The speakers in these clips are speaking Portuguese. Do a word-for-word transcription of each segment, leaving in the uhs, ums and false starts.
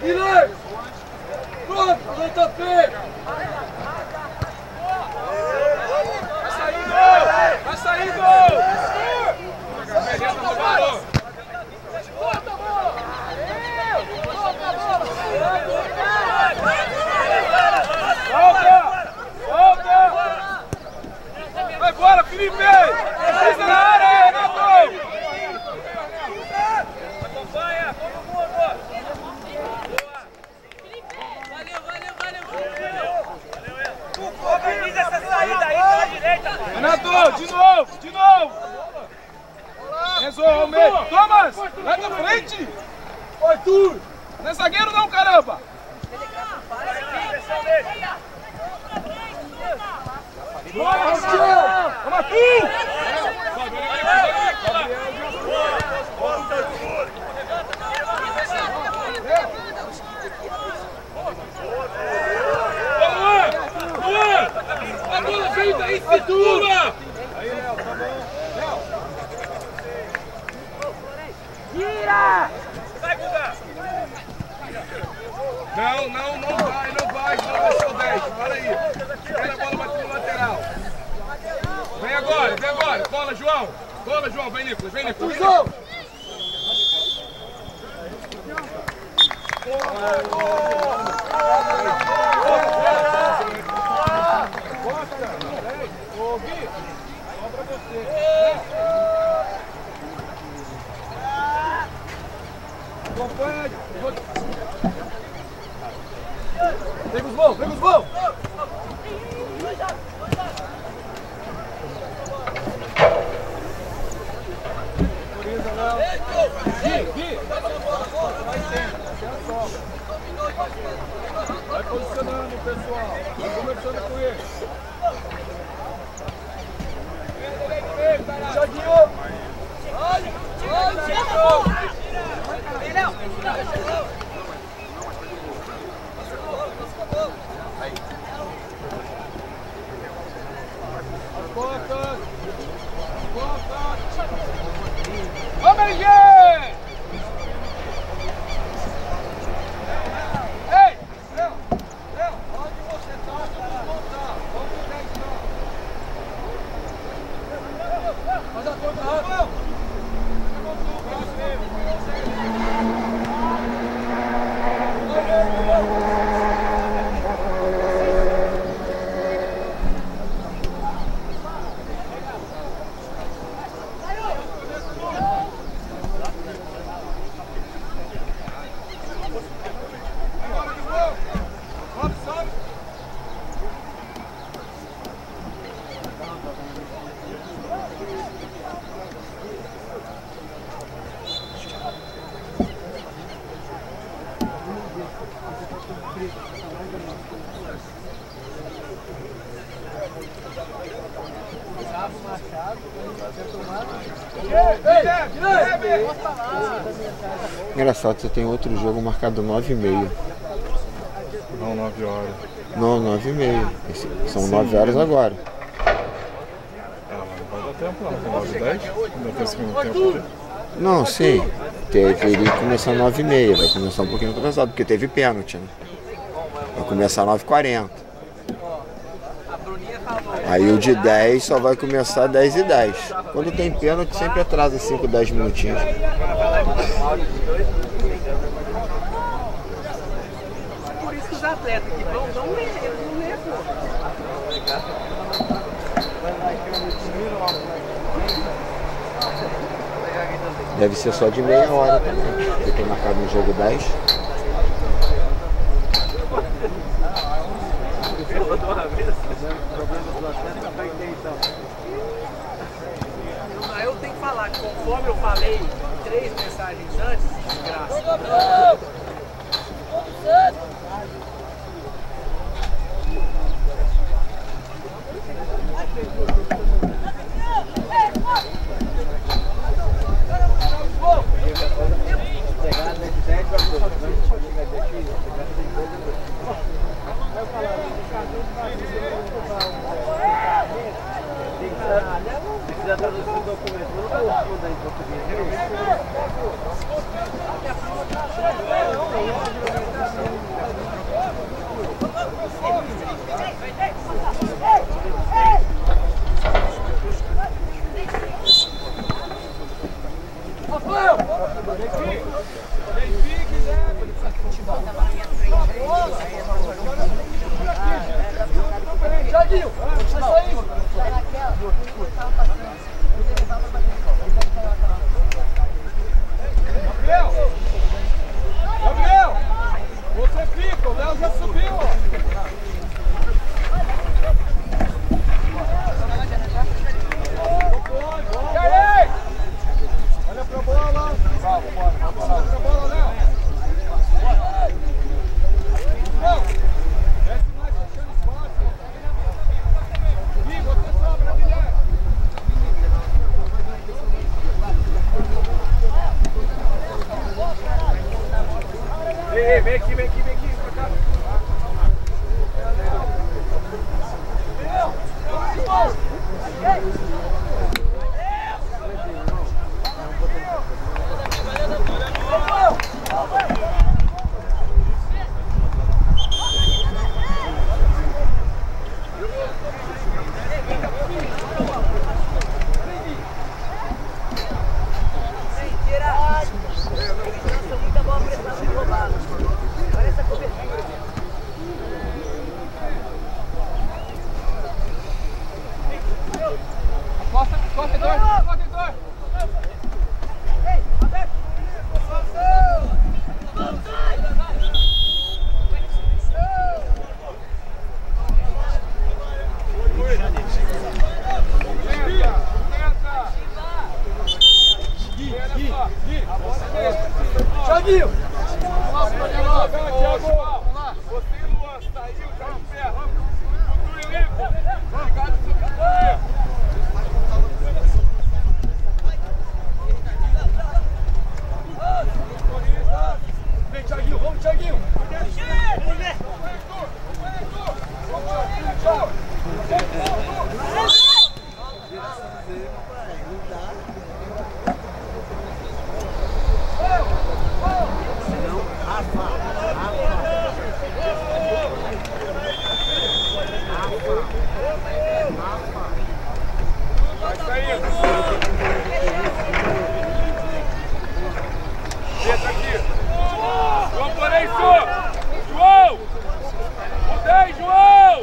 Guilherme! Pronto, levanta pé! Vai sair, gol! Vai sair, gol! Volta a bola! Volta a bola! Volta! Volta! Vai embora, Felipe! Pisa na área, Renato! Acompanha, todo mundo! Valeu, valeu, valeu! Organiza essa saída aí pela direita! Renato, de novo, de novo! Resolve! Thomas! Vai pra frente! Oi, tu! Não é zagueiro não, caramba! Bora, Rafael! Vamos aqui! A bola veio daí, segura! Aí, Léo, tá bom. Léo! Tira! Vai, Guga! Não, não, não vai, não vai, não vai ser o dez. Para aí. Espera a bola bater no lateral. Vem agora, vem agora. Bola, João. Bola, João. Vem, Nicolas. Vem, Nicolas. Vem, Nicolas. Ô, Gui, só pra você. Acompanha. Vem, Gusmão, vem, Gusmão. Gui, Gui. Vai sendo, vai posicionando o pessoal. Vai conversando com ele. Joguinho! Olha! Olha! Vem, Léo! As costas! As costas! Vamos, L G! Ei! Léo! Léo! Onde você tá? Vamos voltar! Vamos ficar de novo! Faz a conta, Rafael! Engraçado, você tem outro jogo marcado nove e meia. Não, nove horas. Não, nove e meia. São nove horas agora. Ah, mas não vai dar tempo não. Tem nove e dez? Ainda tem o segundo tempo. Não, sim. Teria que começar nove e meia. Vai começar um pouquinho atrasado, porque teve pênalti, né? Vai começar nove e quarenta. Aí o de dez só vai começar dez e dez. Quando tem pênalti sempre atrasa cinco, dez minutinhos. Por isso que os atletas que vão, não lê, eles não lê, pô. Deve ser só de meia hora também, porque tem marcado no jogo dez. Aí eu tenho que falar que conforme eu falei três mensagens antes, de graça. Já traduziu o documento, não estou estudando em português. Thiaguinho, sai saindo. Gabriel! Gabriel! Você fica, o Léo já subiu, ó. E aí? Olha pra bola. Olha pra bola, Léo. Não. Desce mais, fechando espaço. Ih, você sobra, Guilherme. Ei, ei, vem aqui, vem aqui, vem aqui, pra cá. Costa, costa, Heitor, costa, Heitor. Ei, aberto. Thiaguinho! Nossa, Thiago! Thiago! Você, Luan, saiu, caiu de ferro. Cultura Elenco! Obrigado pelo seu companheiro! Vem, Thiaguinho! Vamos, Thiaguinho! Tchau! Vai saindo! Deixa aqui! João Florencio! João! O dez, João!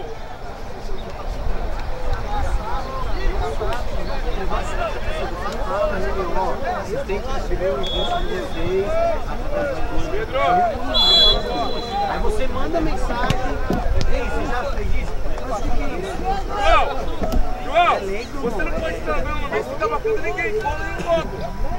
Vocês têm que receber o encontro de vocês. Pedro! Aí você manda mensagem. Ei, você já fez isso? Mas o que é isso? João! João! Você não pode estar vendo uma vez que você tá batendo ninguém fora nem logo!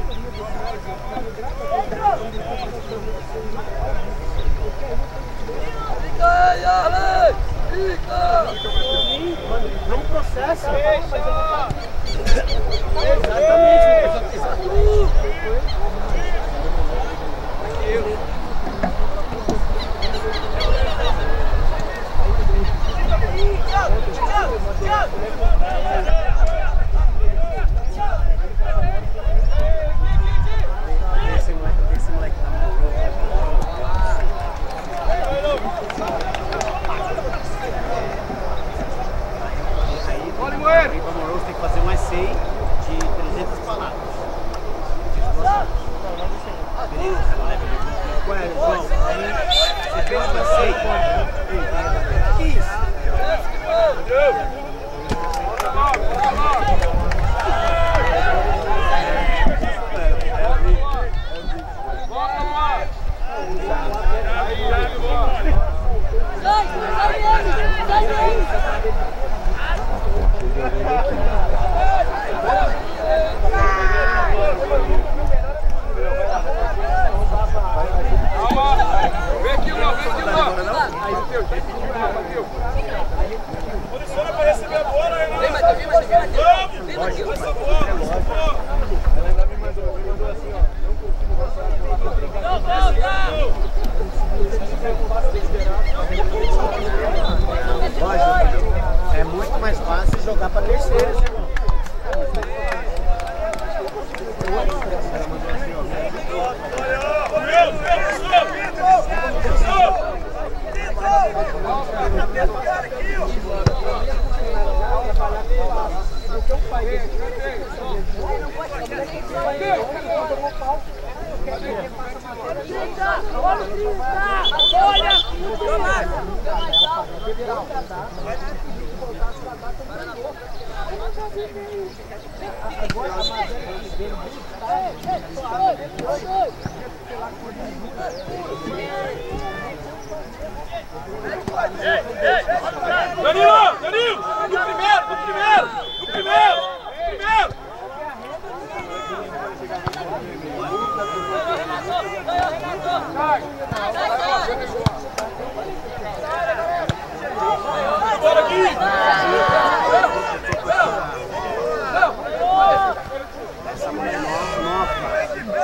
Fica aí, Arley! Fica! É um processo. Esse moleque tá Olha, Moeiro! Aí, para Moroso, tem que fazer um essay de trezentas palavras. Beleza? Ué, João, aí você fez um essay. Que isso? Vem aqui, Luan, vem aqui, Luan. Bateu, bateu. Posiciona pra receber a bola, Renan. Vem, Matheus, vem, Matheus, vem, Matheus. Vem, Matheus. Essa bola, essa bola. Ela me mandou, me mandou assim, ó. Não volta! É muito mais fácil jogar para terceiros, irmão. Fica! Danilo! Danilo! No primeiro! No primeiro! No primeiro! No primeiro! Bora aqui! Essa mulher nova.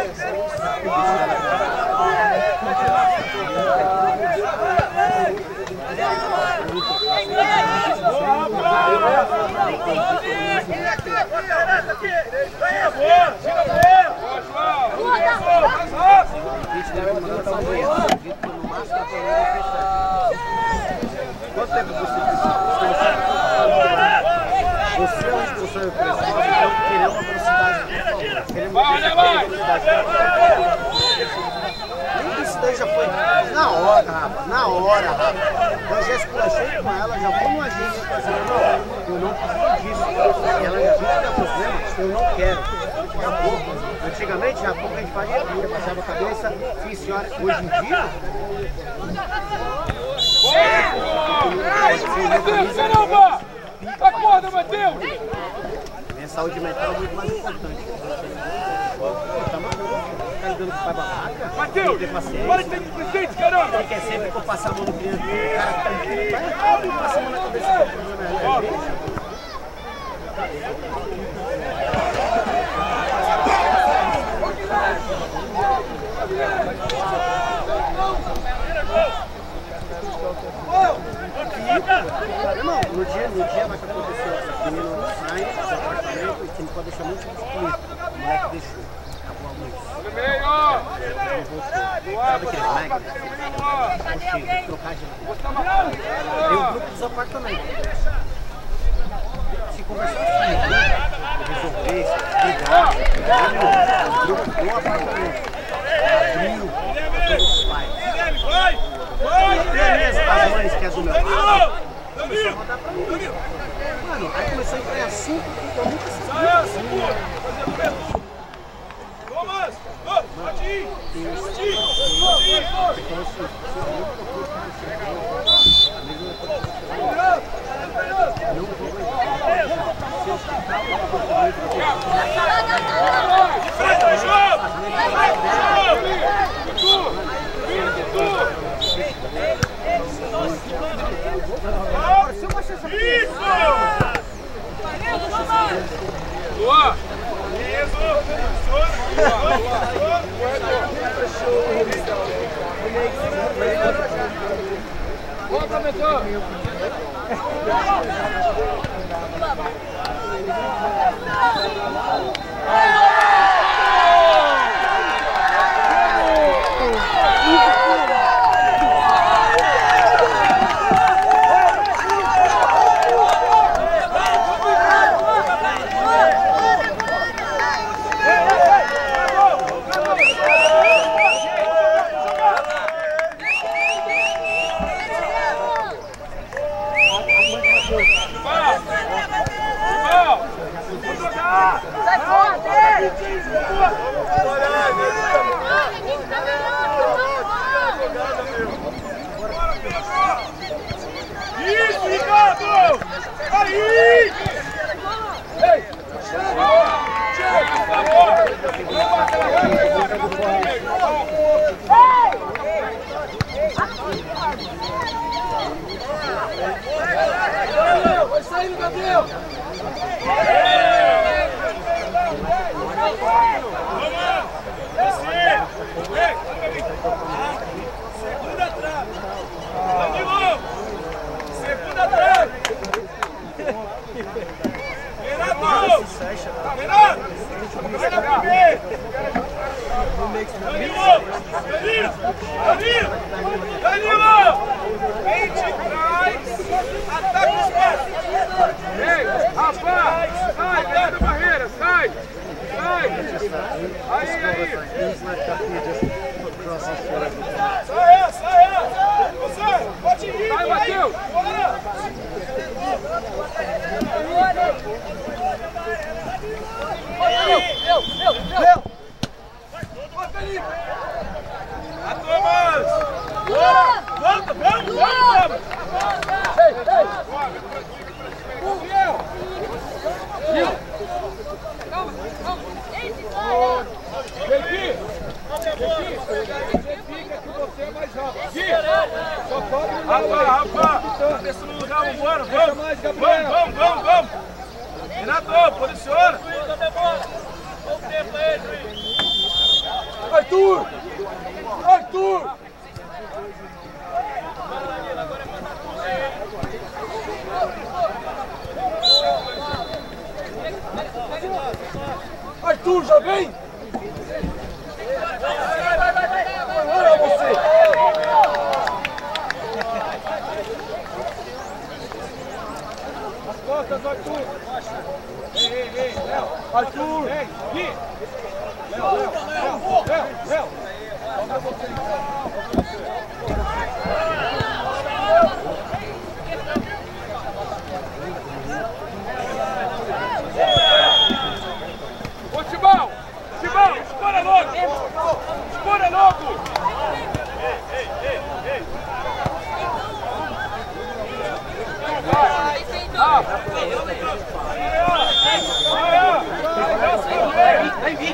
Quanto tempo você precisa? Você é uma expulsão e pressão, querendo uma velocidade. Querendo uma velocidade. Nem isso daí já foi na hora, rapaz. Na hora, rapaz. Eu já esculachei com ela, já fui numa agência fazendo, não, eu não preciso disso. Ela já disse que é problema, eu não quero. Acabou. Antigamente, já pouco a gente fazia, ia passava a cabeça, sim senhora. Hoje em dia. Matheus, caramba! Acorda, Matheus! Minha saúde mental é muito mais importante. Pô, tá maluco? Tá ligando pro pai babaca? Matheus! Tem paciência. Para de ter presente, caramba! Ele quer sempre que eu passe a mão no criança. O cara tá errado e passa a mão na cabeça do problema. Irmão, no dia, no dia vai que aconteceu essa menina sai do apartamento e você não pode deixar muito explícito. O moleque deixou. Acabou a luz. Sabe aquele moleque? Poxa, trocar de tem o grupo dos apartamentos. Se conversar assim, resolver, ligar, o grupo do apartamento. Abriu, todos os pais. Vai! Vai! As mães que é do meu lado, começou a mandar pra mim. Mano, aí começou a entrar em assunto que eu nunca sabia. Thomas! Pode ir! Pode ir! Pode ir! Boa! Volta, Beto! Isso, Ricardo! Aí! Ei! Chega, por favor! Vai saindo, Gabriel! Segunda trave! Danilo! Segunda trave! Renato! Renato! Vai na primeira! Danilo! Danilo! Danilo! Danilo! Vem de trás! Ataca os passos! Ei, rapaz! volta, vamos, vamos! Ei, ei! Calma, calma! Vem aqui! Fica que você é mais rápido! Só toca no Rafa, Rafa! Cabeça no lugar, vambora! Vamos, vamos, vamos, vamos! vamos. Renato, posiciona! Arthur! Arthur! Arthur, já vem! Vai, vai, vai, vai! Olha você! As costas, Arthur! Ei, ei, ei! Léo! Arthur! Vem! Aqui! Léo, Léo! Léo! Léo! Léo! Olha você! Ô, Tibão! Tibão! Espora logo! Espora logo! Ei, ei, ei, ei! Ah! Vem, vem!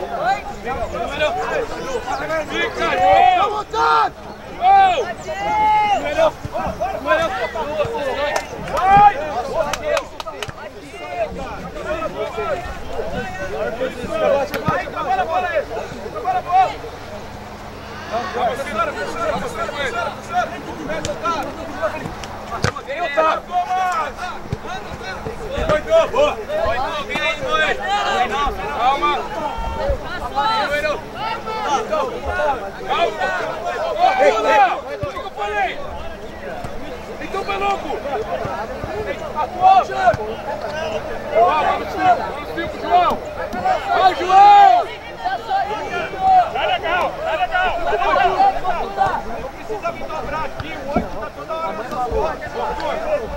Fica! Tá voltando! Melhor! Melhor! Vai! Agora a bola aí! Agora a bola! Vamos, senhora! Vamos, senhora! Vem, soltar! Vem, Otávio! Boa! Boa! Vem aí, dois! Calma! Calma! O que eu falei? Então, Beloco! Atuou! Vamos, cinco, João! Vai, João! Tá legal, tá legal! Não precisa me dobrar aqui, o oito tá toda hora nessas costas.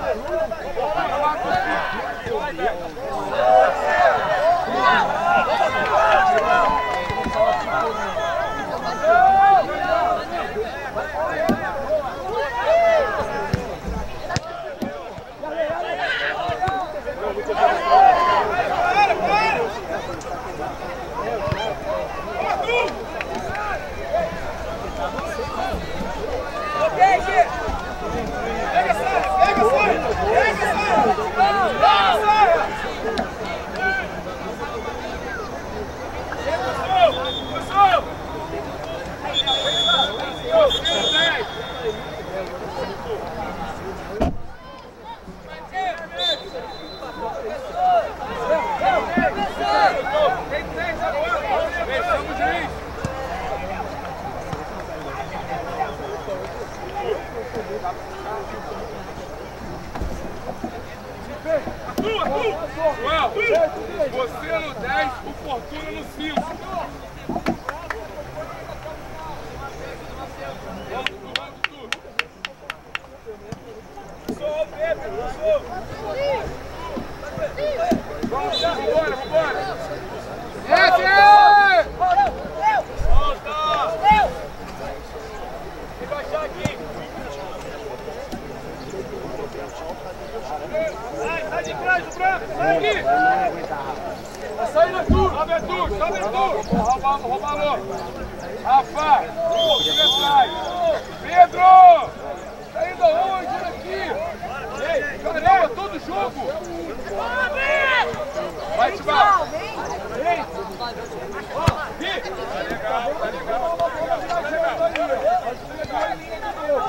Você no dez, o Fortuna no cinco. Vamos, vamos, tudo. Sou o Pedro, sou. Vamos, vambora, vambora. Desce! Volta! Vem baixar aqui. Sai, sai de trás do branco, sai aqui! Vai sair na turma! Sobe a turma, sobe a turma! Vamos roubar logo! Rafa, um pouquinho atrás! Pedro! Tá indo aonde aqui? Ei, caramba, todo jogo! Vai, Tibau! Vem! Tá legal, tá legal, tá legal, tá legal!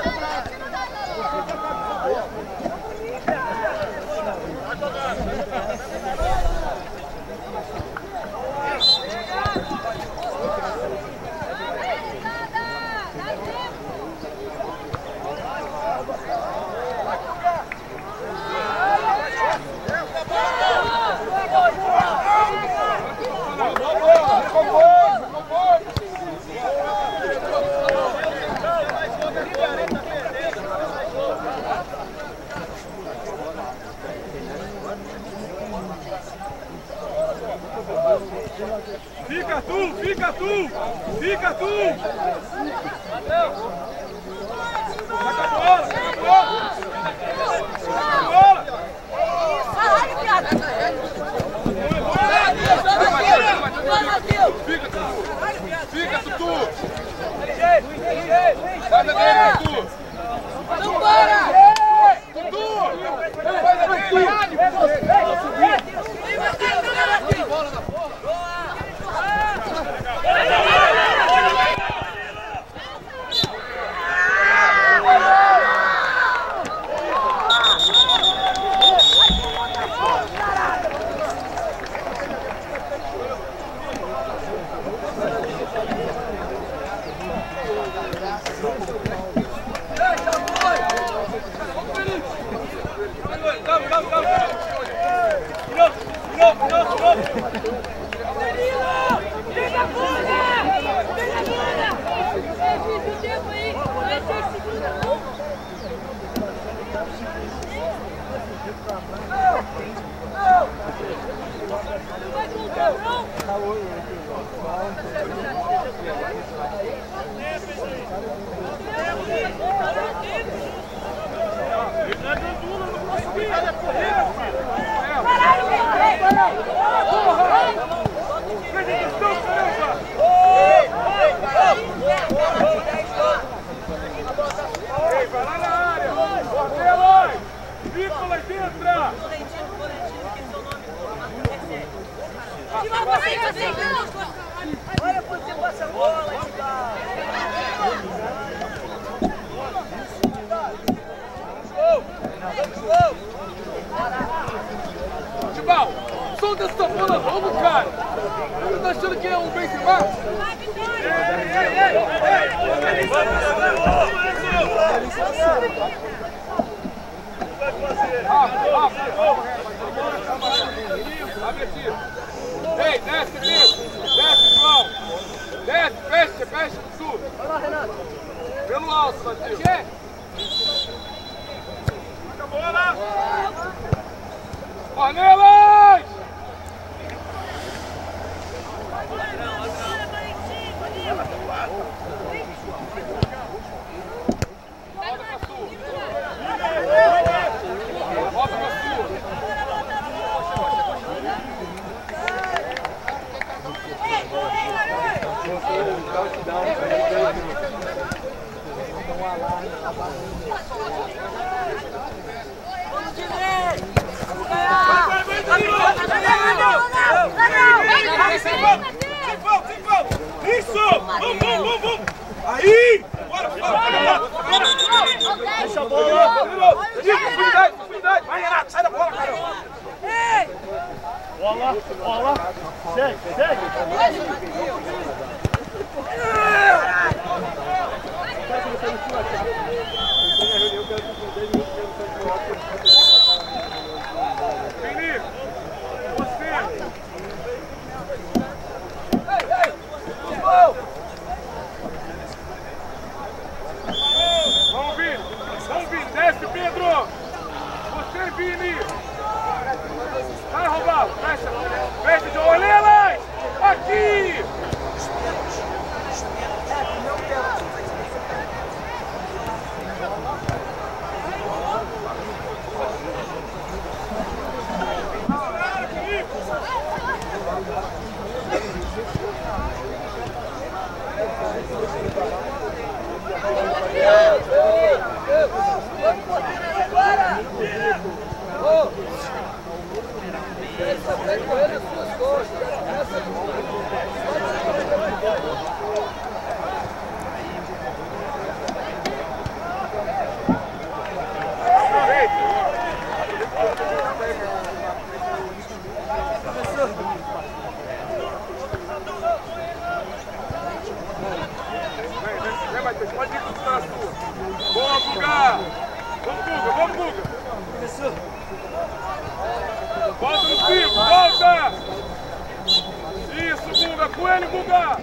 Fica tu, fica tu, fica tu! Faz a dele, Dudu! Não para! Dudu! Faz a dele! Bola na bola! Olha quando você passa a bola, Tibau, solta essa bola logo, cara! Você tá achando que é um Benzema? Abre aqui! Ei, desce, Pedro! Desce, João! Desce, fecha, fecha, Sul! Vai lá, Renato! Pelo alto, Matheus! Fica a bola! Ornelas! Volta pra Sul! Volta pra Sul! Isso! Vamos, vamos, vamos! Aí! Bora, bora! Deixa a bola! Profundidade, profundidade! Vai, Renato, sai da bola, caramba! Bola, bola! Segue, segue! Vini, você! Vamos, Vini! Vamos, Vini! Desce, Pedro! Você, Vini! Vai, Roberto! Fecha! Fecha de Ornelas! Aqui! Pode ir com a sua. Boa, Guga! Vamos, Guga, vamos, Guga! Volta no pico, volta! Isso, Guga, com ele, Guga!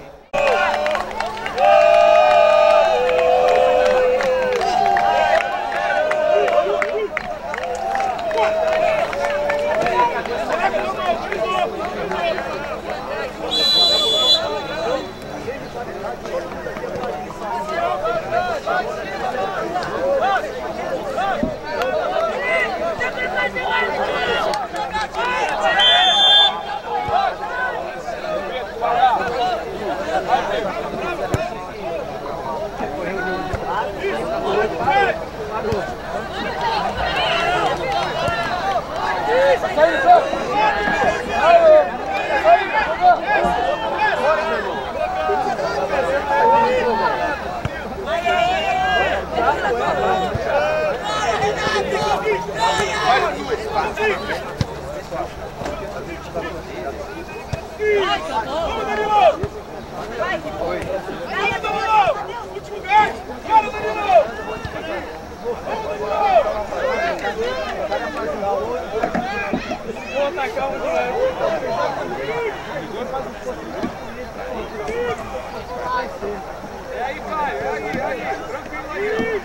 É aí, Caio, é aí, é aí, tranquilo aí.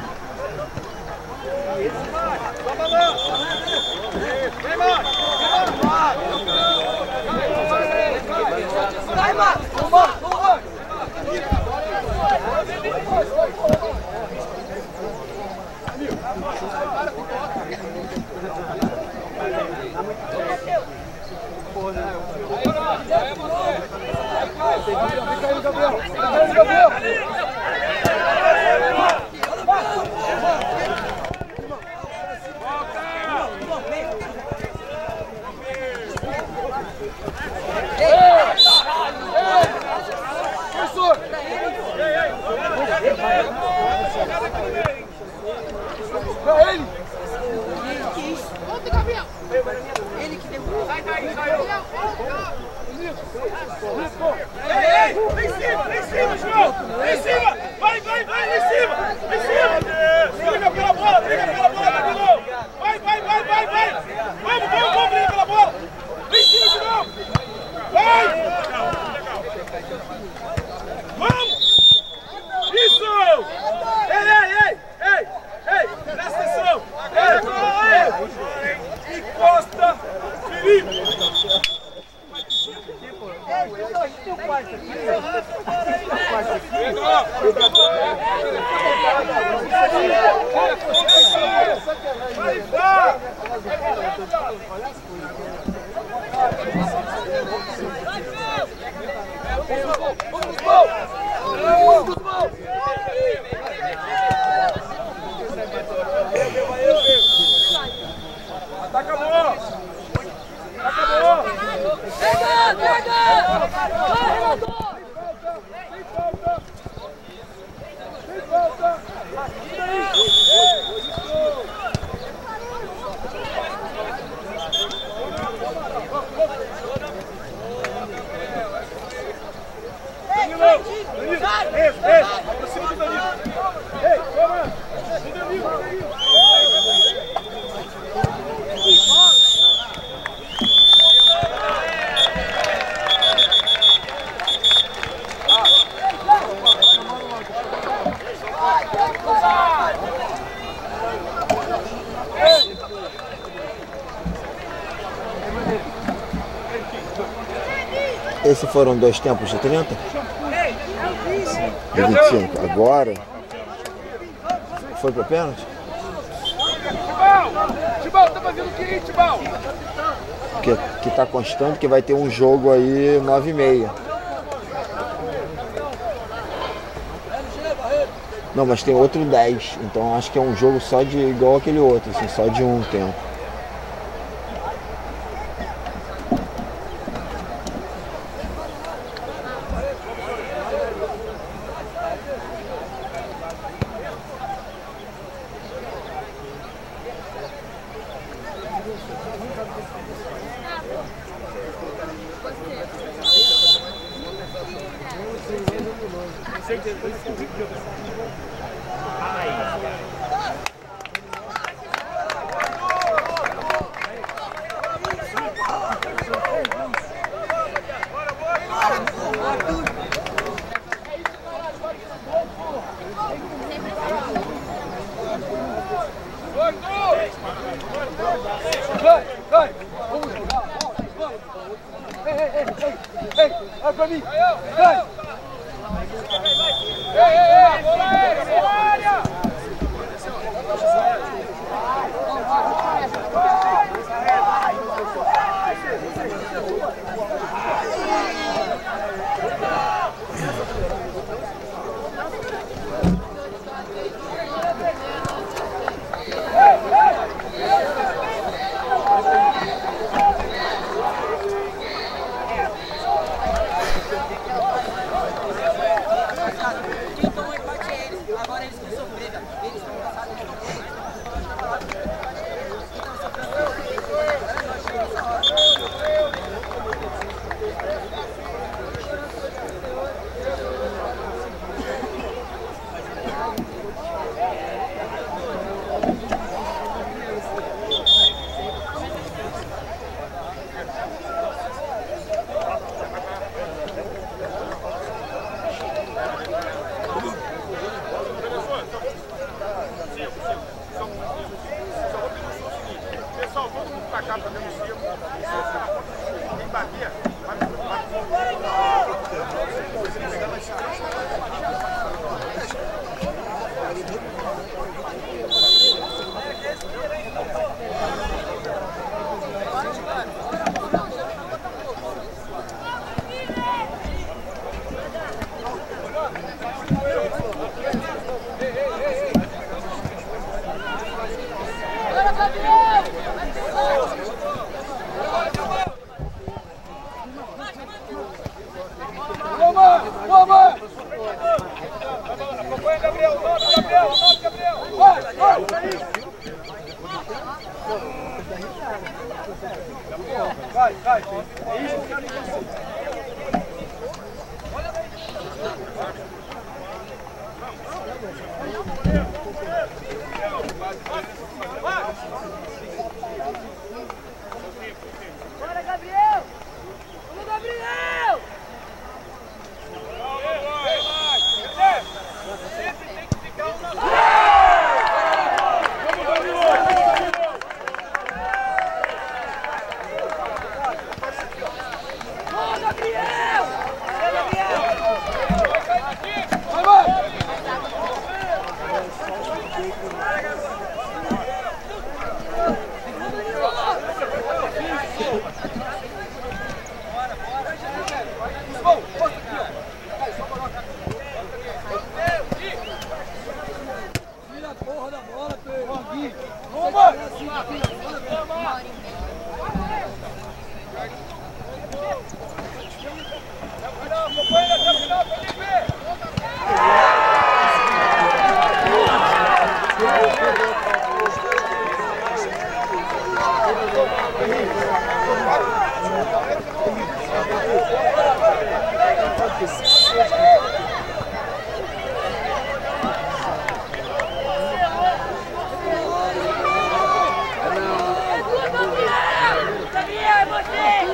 Só balança. Vem, Marcos. Vai, Marcos. Vamos, vamos. Ele que derrubou. Sai daí, sai. Vem em cima, vem em cima, João! Vem em cima! Vai, vai, vai, vem em cima! Vem em cima! Briga pela bola, briga pela bola, Danilo! Vai, vai, vai, vai, vai! Vamos, vamos, vamos, briga pela bola! Vem em cima, João! Vai! Vamos! Isso! Ei, ei, ei! Ei, ei! Presta atenção! Ei, encosta! Felipe! Ataca a bola! Ataca a bola! Pega, pega! Vai, Renato! Esses foram dois tempos de trinta? De vinte e cinco. Agora foi para pênalti? Tibau! Tibau, tá fazendo o que, Tibau? Que, que tá constando que vai ter um jogo aí nove e meia. Não, mas tem outro dez, então acho que é um jogo só de igual aquele outro, assim, só de um tempo. Vai, vai! Vamos jogar! Ei, ei, ei, ei! Ei, olha pra mim! Vai! Ei, ei, ei! Bola aí! Bola área! capa dentro do círculo. Quem batia, vai acompanha, Gabriel, nove, Gabriel, nove, Gabriel. Vai, vai, vai, vai. É isso que eu quero dizer. Bora, Gabriel! Vamos, Gabriel! Sempre tem que ficar um na Vamos, Gabriel! vai, vai! Tira a porra da bola, Pedro! Acompanha até o final, Felipe! Gabriel, é você!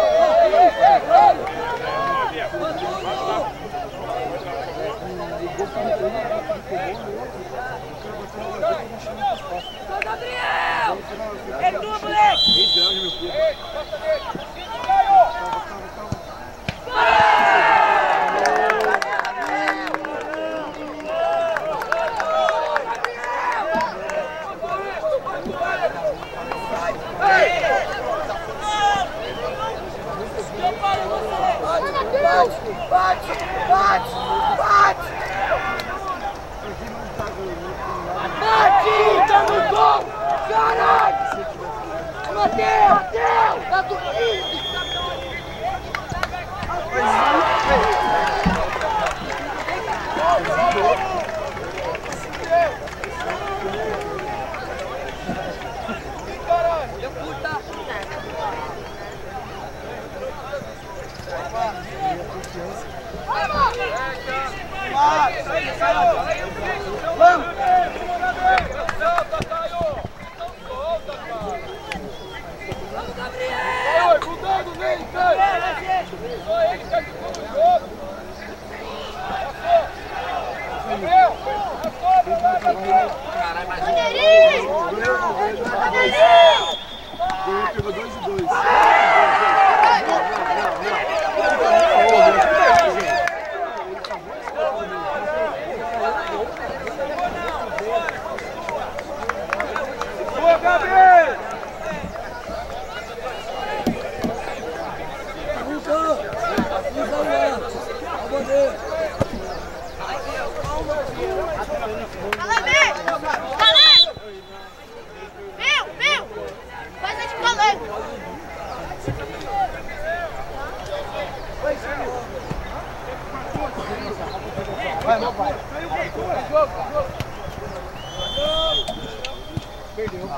Ô, Gabriel! É tu, moleque! Bate! Bate! Bate! Bate! Bate! Tá no gol! Caralho! Mateus! Mateus! Tá dormindo! Deu puta! Vamos! Solta, Caio! Não solta, cara! Vamos, Gabriel! Cuidado, vem, vem! Só ele que ajudou no jogo! Gabriel! Passou, vai, Gabriel! Caralho, Bandeirinha! Bandeirinha! Ele pegou dois e dois. Boa, Gabriel! Fala, Bê! Fala! Meu, meu! Faz a de colega! Vai, meu pai. Perdeu.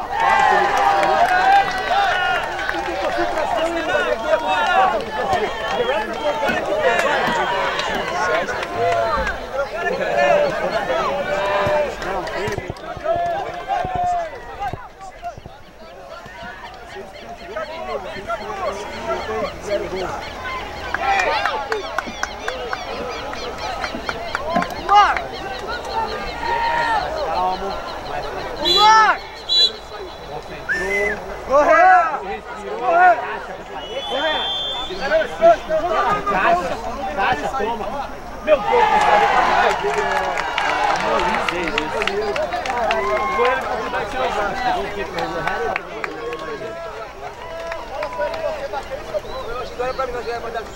Vamos! Correu! Caixa, caixa, toma. Meu Deus, foi ele que vai ser usado. Agora pra mim, nós já vai dar.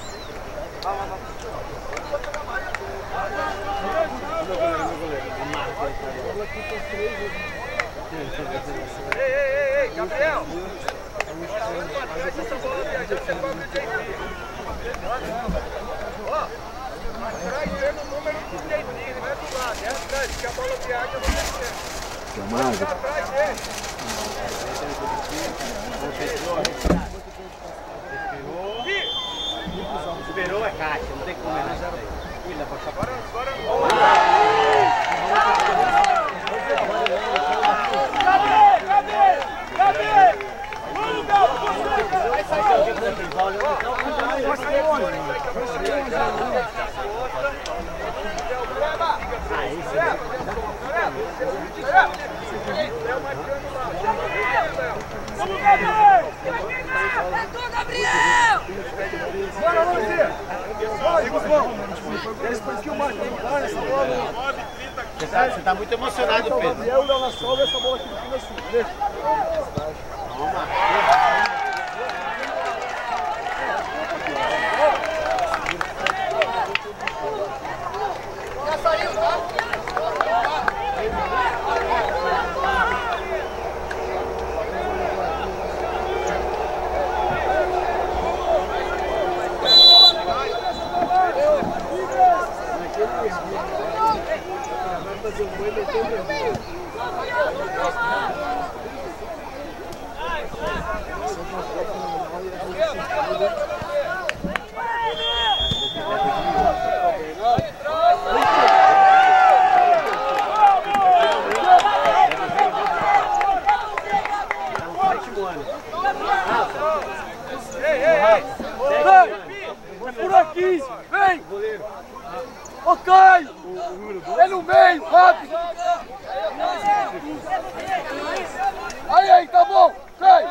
Ei, ei, ei, Gabriel! Essa bola viajando, você pode ver. Ó, traz ele no número que tem ele vai do lado, é verdade, que a bola viaja, eu vou descer. Chamado. Atrás dele. Esperou é caixa, não tem como errar. Agora, agora. Cadê? Cadê? Cadê? Vamos, Galo! Vai sair alguém daqui. Vai sair onde? Vamos, Gabriel! Acertou, Gabriel! Bora, Luizinho! Vai, Guzmão! Esse foi que o Marcos vai nessa bola. Você tá, você tá muito emocionado, Pedro. Gabriel, o Léo na sola, essa bola aqui no começo. Deixa. Toma. Já saiu, tá? Vai fazer um boi e meter o vermelho. Por aqui, vem! Ô Caio! É no meio, rápido! Aí, aí, tá bom! Caio!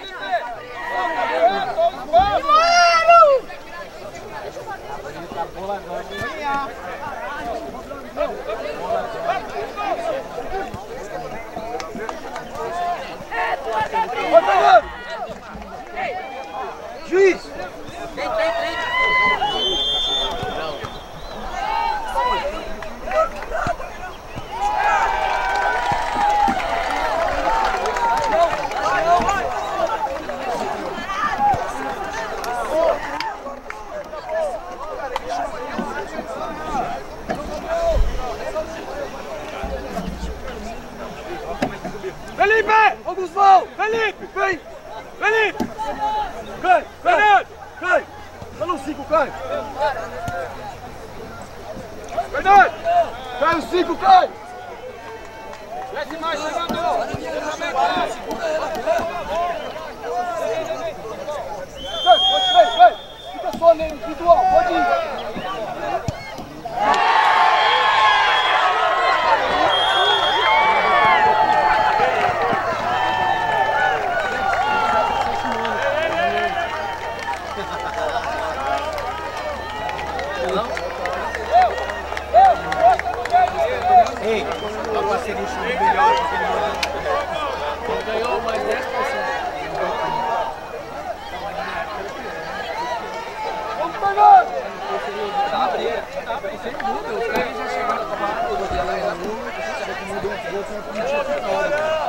Juiz! Vem, vem, vem! Felipe! Ô Guzmão! Felipe! Vem! Felipe! Cai! Fernando! Cai! Tá no cinco, cai! Fernando! Cai o cinco, cai! Desce mais, jogador! Vem, vem, vem! Fica só no individual, pode ir! Ei, a parceria é melhor porque ele ganhou mais dez por cento. Vamos pegar! Tá abrindo, tá abrindo, sem dúvida. Os caras já chegaram a tomar tudo aqui lá na rua, só que mudou um pouco, não permitiu a vitória.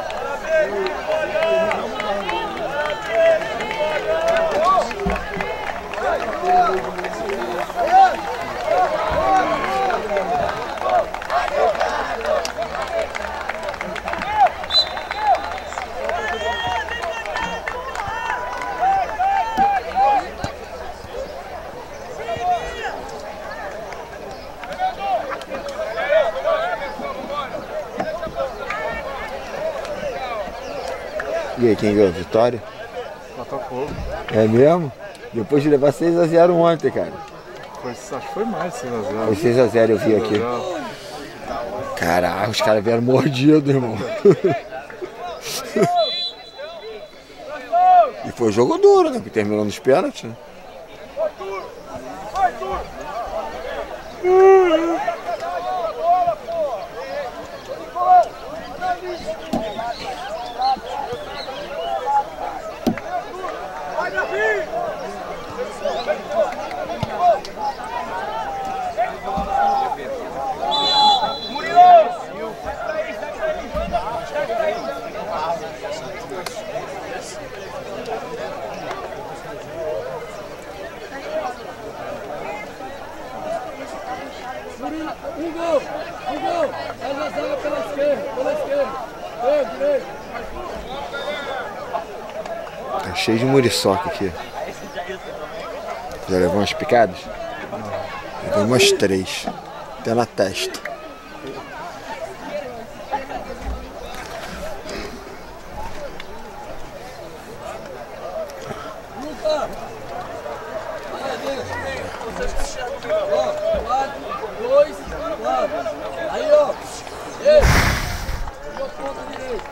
E aí, quem ganhou? Vitória? Botafogo. É mesmo? Depois de levar seis a zero ontem, cara. Foi, acho que foi mais seis a zero. Foi seis a zero, eu vi aqui. Caraca, os caras vieram mordidos, irmão. E foi jogo duro, né? Porque terminou nos pênaltis, né? Um gol, um gol, faz a zaga pela esquerda, pela esquerda, eu, direito. Tá cheio de muriçoca aqui. Já levou umas picadas? Levou umas três, até na testa. Luca! Ó, quatro, dois, quatro. Aí, ó. Ei! Jogou ponta direita.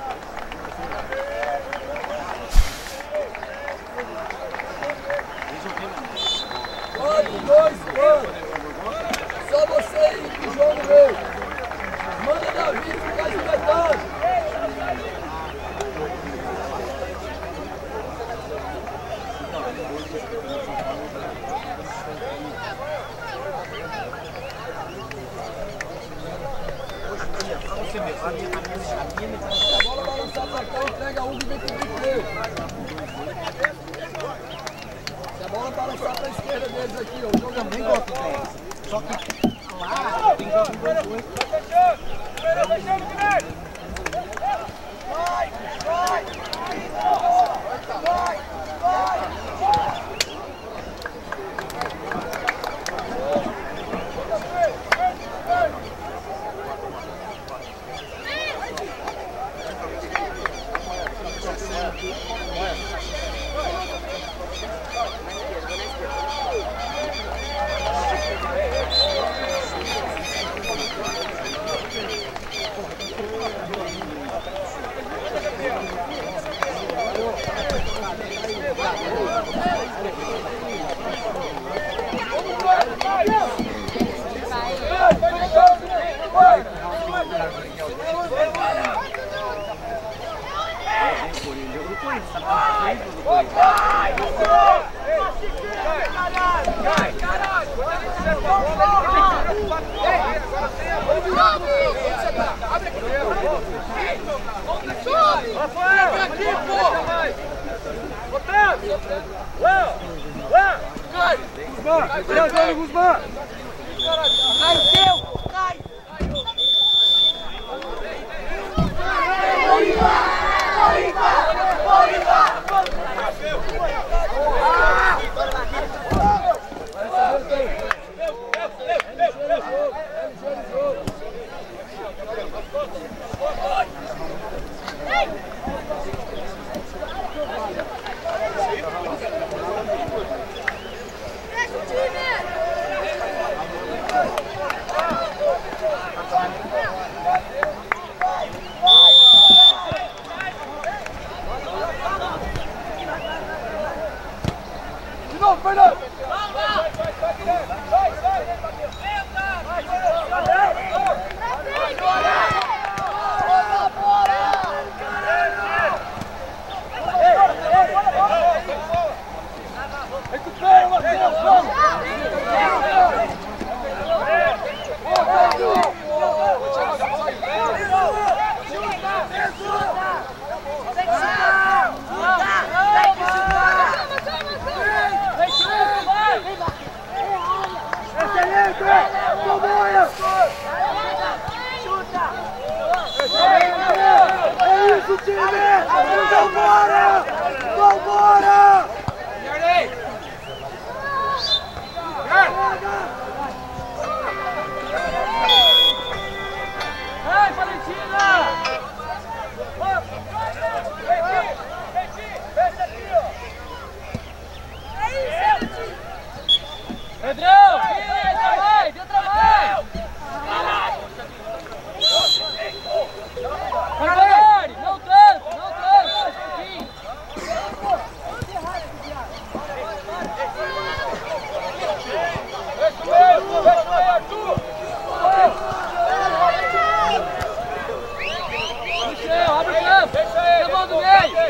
Quatro, dois, quatro. Só você aí pro jogo meu. Manda Davi ficar de metade. Se a bola balançar pra cá, entrega um e vem cobrir com ele. Se a bola balançar pra esquerda deles aqui, ó, o jogo também gosta de só que lá tem que jogar dois dois. Vai fechando, Guilherme! Vai, vai! Vai, vai!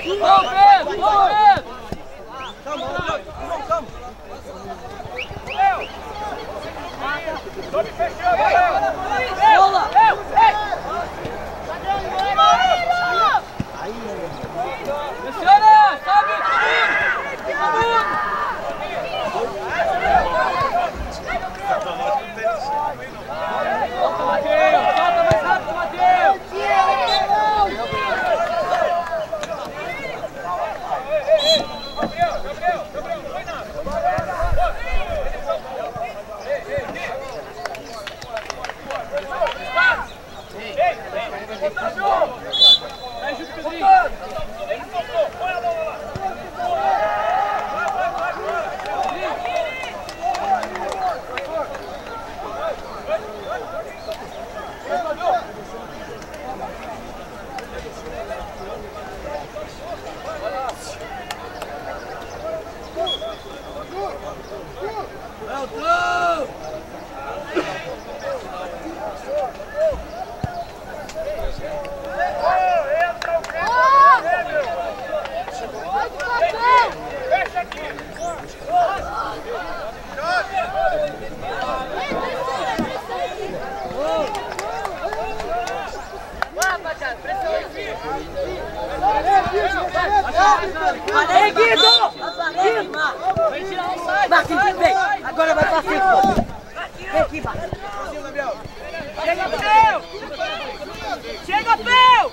Valeu, Guido! Marquinhos, vem! Agora vai pra frente! Vem aqui, Marquinhos! Chega, Fel! Chega, Fel!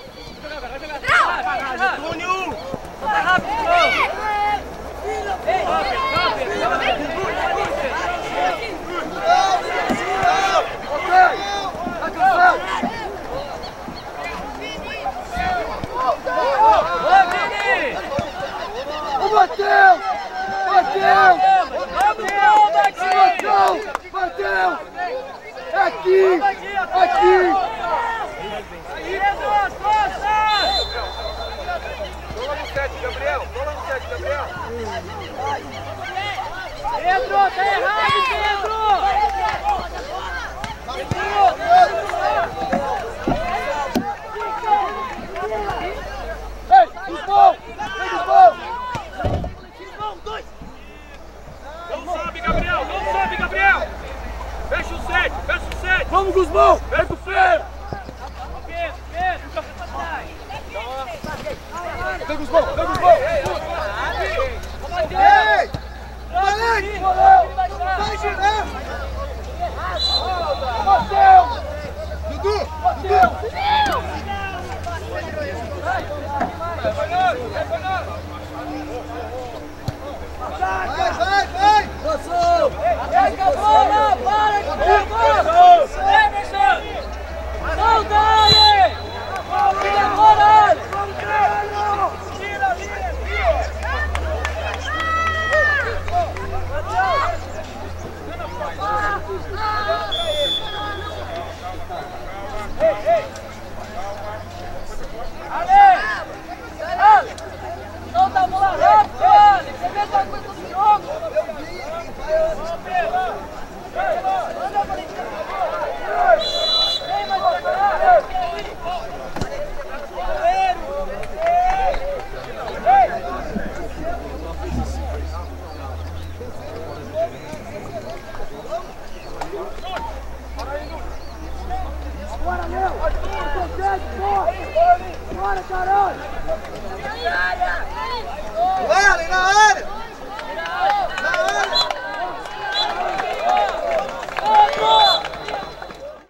Túnio! Vai rápido! Ei, rápido, Bateu! Bateu! Bateu! Bateu! É aqui! Aqui! Bola no sete, Gabriel! Bola no sete, Gabriel! Pedro, tá errado, Pedro! Ei, Gustavo! Ei, Gustavo! Não sobe, Gabriel! Não sobe, Gabriel! Fecha o sete! Fecha o sete! Vamos, Gusmão! Fecha o freio! Pedro, Pedro, toca pra trás! Vem, Gusmão! Vem, Gusmão! Ei! Moleque! Vai girar! Bateu! Dudu! Dudu! Vai, vai, vai! Passou! Pega a bola! Para de bola! Emerson! Não dá, Ale! Tira fora, Ale! Tira, tira, tira! Ale! Ale! Solta a bola rápido, Ale! Você vê essa coisa do jogo? Vem, mais Bora, Léo! Bora, caralho! Vai, na área!